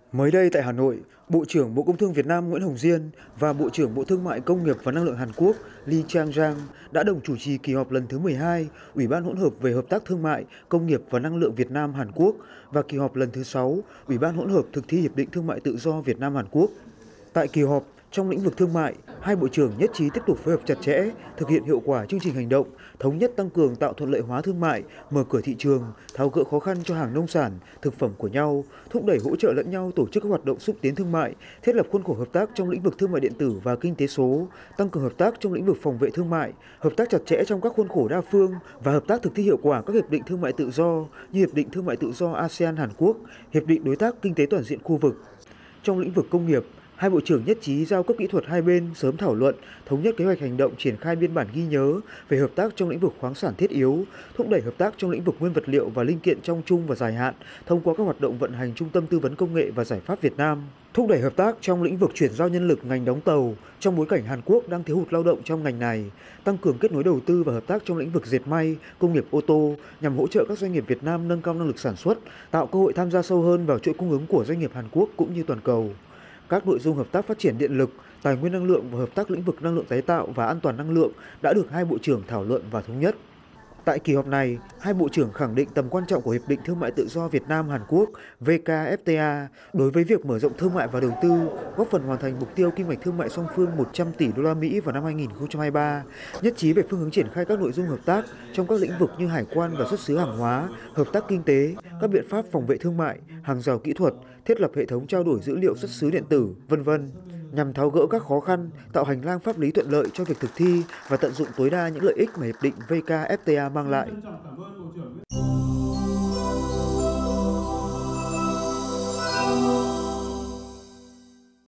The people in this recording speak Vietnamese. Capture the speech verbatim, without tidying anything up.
Mới đây tại Hà Nội, Bộ trưởng Bộ Công Thương Việt Nam Nguyễn Hồng Diên và Bộ trưởng Bộ Thương mại Công nghiệp và Năng lượng Hàn Quốc Lee Chang-giang đã đồng chủ trì kỳ họp lần thứ mười hai Ủy ban hỗn hợp về hợp tác thương mại, công nghiệp và năng lượng Việt Nam Hàn Quốc và kỳ họp lần thứ sáu Ủy ban hỗn hợp thực thi hiệp định thương mại tự do Việt Nam Hàn Quốc. Tại kỳ họp, trong lĩnh vực thương mại, hai bộ trưởng nhất trí tiếp tục phối hợp chặt chẽ, thực hiện hiệu quả chương trình hành động, thống nhất tăng cường tạo thuận lợi hóa thương mại, mở cửa thị trường, tháo gỡ khó khăn cho hàng nông sản, thực phẩm của nhau, thúc đẩy hỗ trợ lẫn nhau tổ chức các hoạt động xúc tiến thương mại, thiết lập khuôn khổ hợp tác trong lĩnh vực thương mại điện tử và kinh tế số, tăng cường hợp tác trong lĩnh vực phòng vệ thương mại, hợp tác chặt chẽ trong các khuôn khổ đa phương và hợp tác thực thi hiệu quả các hiệp định thương mại tự do như hiệp định thương mại tự do a sê an Hàn Quốc, hiệp định đối tác kinh tế toàn diện khu vực. Trong lĩnh vực công nghiệp, hai bộ trưởng nhất trí giao cấp kỹ thuật hai bên sớm thảo luận, thống nhất kế hoạch hành động triển khai biên bản ghi nhớ về hợp tác trong lĩnh vực khoáng sản thiết yếu, thúc đẩy hợp tác trong lĩnh vực nguyên vật liệu và linh kiện trong trung và dài hạn thông qua các hoạt động vận hành Trung tâm Tư vấn Công nghệ và Giải pháp Việt Nam, thúc đẩy hợp tác trong lĩnh vực chuyển giao nhân lực ngành đóng tàu trong bối cảnh Hàn Quốc đang thiếu hụt lao động trong ngành này, tăng cường kết nối đầu tư và hợp tác trong lĩnh vực dệt may, công nghiệp ô tô nhằm hỗ trợ các doanh nghiệp Việt Nam nâng cao năng lực sản xuất, tạo cơ hội tham gia sâu hơn vào chuỗi cung ứng của doanh nghiệp Hàn Quốc cũng như toàn cầu. Các nội dung hợp tác phát triển điện lực, tài nguyên năng lượng và hợp tác lĩnh vực năng lượng tái tạo và an toàn năng lượng đã được hai bộ trưởng thảo luận và thống nhất. Tại kỳ họp này, hai bộ trưởng khẳng định tầm quan trọng của Hiệp định Thương mại Tự do Việt Nam Hàn Quốc vê ca ép tê a đối với việc mở rộng thương mại và đầu tư, góp phần hoàn thành mục tiêu kim ngạch thương mại song phương một trăm tỷ đô la Mỹ vào năm hai nghìn không trăm hai mươi ba, nhất trí về phương hướng triển khai các nội dung hợp tác trong các lĩnh vực như hải quan và xuất xứ hàng hóa, hợp tác kinh tế, các biện pháp phòng vệ thương mại, hàng rào kỹ thuật, thiết lập hệ thống trao đổi dữ liệu xuất xứ điện tử, vân vân, nhằm tháo gỡ các khó khăn, tạo hành lang pháp lý thuận lợi cho việc thực thi và tận dụng tối đa những lợi ích mà hiệp định vê ca ép tê a mang lại.